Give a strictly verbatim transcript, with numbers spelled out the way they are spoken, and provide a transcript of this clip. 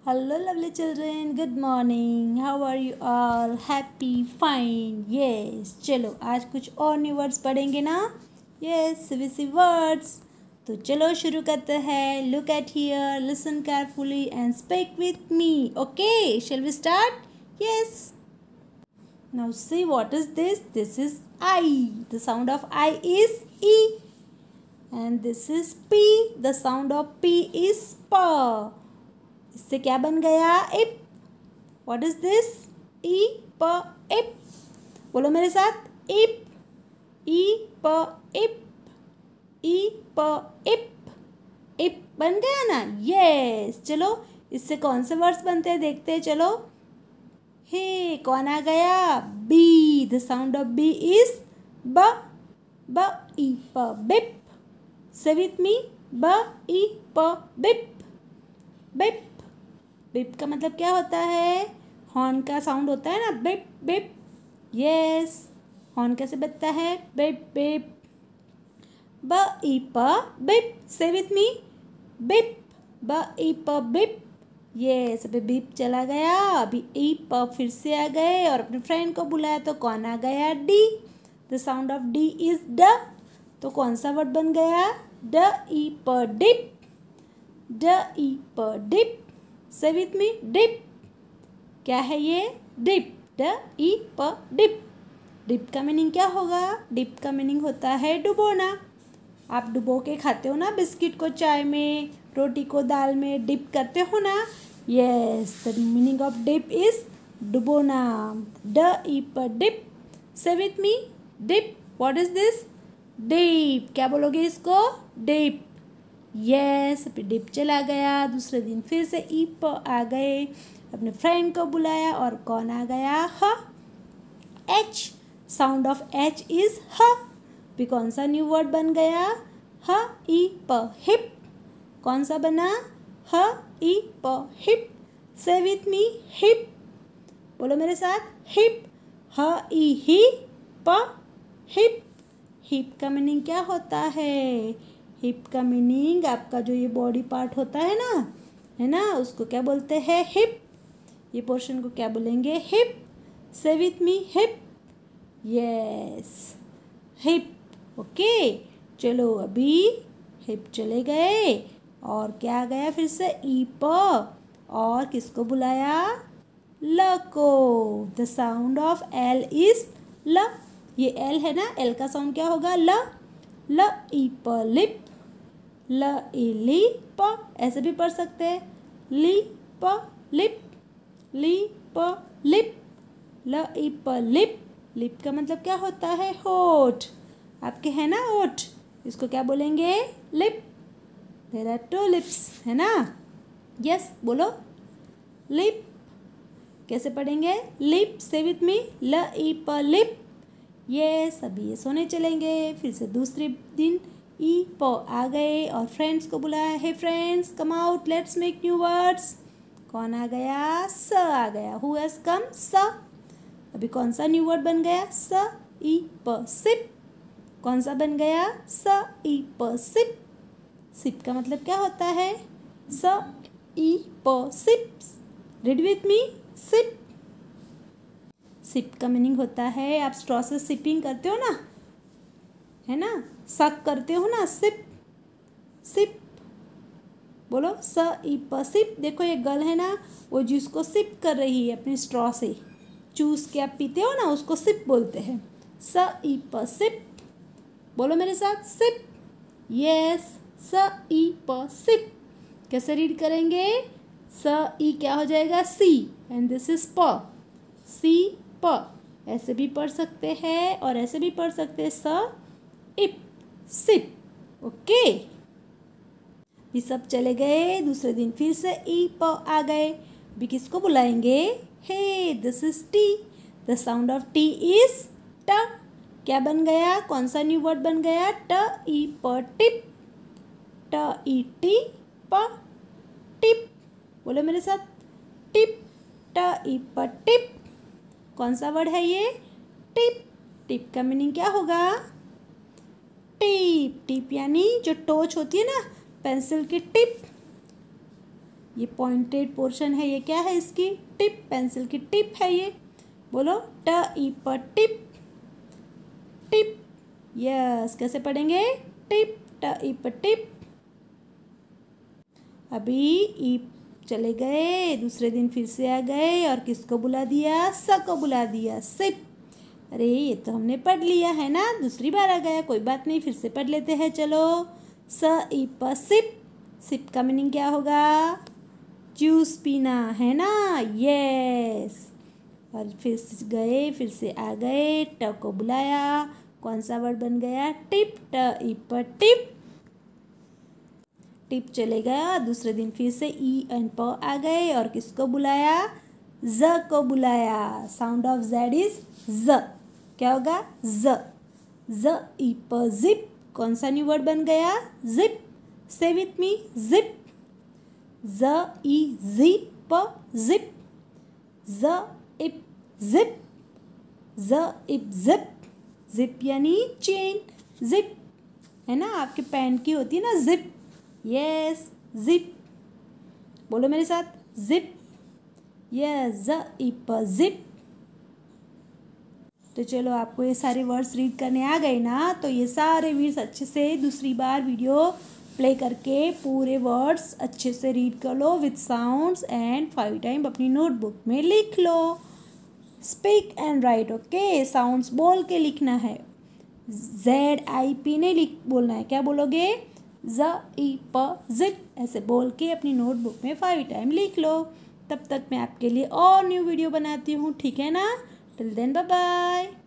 Hello, lovely children. Good morning. How are you all? Happy, fine. Yes. चलो आज कुछ और न्यू वर्ड्स पढ़ेंगे ना. Yes, CVC words. तो चलो शुरू करते हैं. Look at here, listen carefully and speak with me. Okay, shall we start? Yes. Now see what is this? This is I. The sound of I is E. And this is P. The sound of P is P. इससे क्या बन गया? इप. What is this? ई प इप. बोलो मेरे साथ. इप. ई प इप. ई प इप. इप बन गया ना. यस. चलो इससे कौन से वर्ड्स बनते हैं देखते हैं. चलो. हे कौन आ गया? B. The sound of B is ब. ब ई प बिप. से विथ मी. ब ई प बिप. बिप. बिप का मतलब क्या होता है? हॉर्न का साउंड होता है ना. Beep beep. यस. हॉर्न कैसे बजता है? Beep beep. ब ई प बिप. से विथ मी. बिप. ब ई प बिप. यस. अभी बिप चला गया. अभी ई प फिर से आ गए और अपने फ्रेंड को बुलाया तो कौन आ गया? D. The sound of D is ड. तो कौन सा वर्ड बन गया? ड ई प डिप. ड ई प dip. Say with me. Dip. क्या है ये? डिप. ड ई प डिप. डिप का मीनिंग क्या होगा? डिप का मीनिंग होता है डुबोना. आप डुबो के खाते हो ना बिस्किट को चाय में, रोटी को दाल में डिप करते हो ना. Yes. The meaning of dip is डुबोना. ड ई प dip. Say with me. Dip. What is this? Dip. क्या बोलोगे इसको? डिप. यस. अभी डिप चला गया. दूसरे दिन फिर से ई प आ गए. अपने फ्रेंड को बुलाया और कौन आ गया? ह. H. Sound of H is ह. भी कौन सा न्यू वर्ड बन गया? ह ई प हिप. कौन सा बना? ह ई प hip. Say with me. Hip. बोलो मेरे साथ. हिप. ह ई ही प हिप. हिप का मीनिंग क्या होता है? हिप का मीनिंग आपका जो ये बॉडी पार्ट होता है ना, है ना, उसको क्या बोलते हैं? हिप. ये पोर्शन को क्या बोलेंगे? Hip. Say with me. Hip. Yes. Hip. Okay. चलो अभी हिप चले गए और क्या आ गया फिर से? ई प. और किसको बुलाया? ल को. The sound of L is ल. ये एल है ना. एल का साउंड क्या होगा? ल. ल ई प लिप. ल ई ली प. ऐसे भी पढ़ सकते हैं. ली प लिप. ली प लिप. ल ई प लिप. लिप का मतलब क्या होता है? होठ. आपके है ना होठ. इसको क्या बोलेंगे? Lip. There are two lips. है ना. यस. बोलो. लिप. कैसे पढ़ेंगे? लिप. से विथ मी. ल ई प लिप. यस. अभी ये सोने चलेंगे. फिर से दूसरे दिन ई प आ गए और फ्रेंड्स को बुलाया. है friends come out, let's make new words. कौन आ गया? स आ गया. Who has come? स. अभी कौन सा न्यू वर्ड बन गया? स ई प सिप. कौन सा बन गया? स ई प सिप. सिप का मतलब क्या होता है? स ई प sip. Read with me. Sip. Sip का मीनिंग होता है आप स्ट्रॉ से सिपिंग करते हो ना, है ना, सक करते हो ना. सिप. सिप. बोलो. स ई प सिप. देखो ये गर्ल है ना, वो जिसको सिप कर रही है अपनी स्ट्रॉ से चूस के आप पीते हो ना, उसको सिप बोलते हैं. स ई प सिप. बोलो मेरे साथ. सिप. यस. स ई प सिप. कैसे रीड करेंगे? स ई क्या हो जाएगा? सी. एंड दिस इज प. सी प. ऐसे भी पढ़ सकते हैं और ऐसे भी पढ़ सकते हैं. स इप. सिप. ओके. ये सब चले गए. दूसरे दिन फिर से ई प आ गए. भी किसको बुलाएंगे? Hey this is T. The sound of T is ट. क्या बन गया? कौन सा न्यू वर्ड बन गया? ट ई प टिप. ट ई टी प टिप. बोलो मेरे साथ. टिप. ट ई प टिप. कौन सा वर्ड है ये? टिप. टिप का मीनिंग क्या होगा? टिप. टिप यानी जो टोच होती है ना पेंसिल की टिप. ये पॉइंटेड पोर्शन है, ये क्या है इसकी टिप, पेंसिल की टिप है ये। बोलो ट ई प टिप, टिप। यस, कैसे पढ़ेंगे, टिप, ट ई प टिप। अभी ई चले गए, दूसरे दिन फिर से आ गए और किसको बुला दिया, स को बुला दिया, सिप। अरे ये तो हमने पढ़ लिया है ना, दूसरी बार आ गया, कोई बात नहीं, फिर से पढ़ लेते हैं। चलो, स ई प सिप। सिप का मीनिंग क्या होगा, जूस पीना, है ना। यस, और फिर से गए, फिर से आ गए, ट को बुलाया, कौन सा वर्ड बन गया, टिप, ट ई प टिप। टिप चले गया, दूसरे दिन फिर से ई एंड प आ गए और किसको बुलाया, ज को बुलाया। साउंड ऑफ जेड इज ज, क्या होगा, ज, ज ई प जिप। कौन सा न्यू वर्ड बन गया, जिप। से विथ मी, जिप, ज ई जी प जिप, ज इप जिप, ज इप जिप। जिप यानी चेन, जिप है ना, आपके पैंट की होती है ना जिप। यस, जिप, बोलो मेरे साथ, जिप। यस, ज ई प जिप। तो चलो, आपको ये सारे वर्ड्स रीड करने आ गए ना, तो ये सारे वर्ड्स अच्छे से दूसरी बार वीडियो प्ले करके पूरे वर्ड्स अच्छे से रीड कर लो with sounds and five time अपनी नोटबुक में लिख लो। Speak and write, okay, sounds बोल के लिखना है, जेड आई पी नहीं लिख बोलना है, क्या बोलोगे, ज ई प जिप, ऐसे बोल के अपनी नोटबुक में फाइव टाइम लिख लो। तब तक मैं आपके लिए और न्यू वीडियो बनाती हूँ, ठीक है ना। Till then bye bye.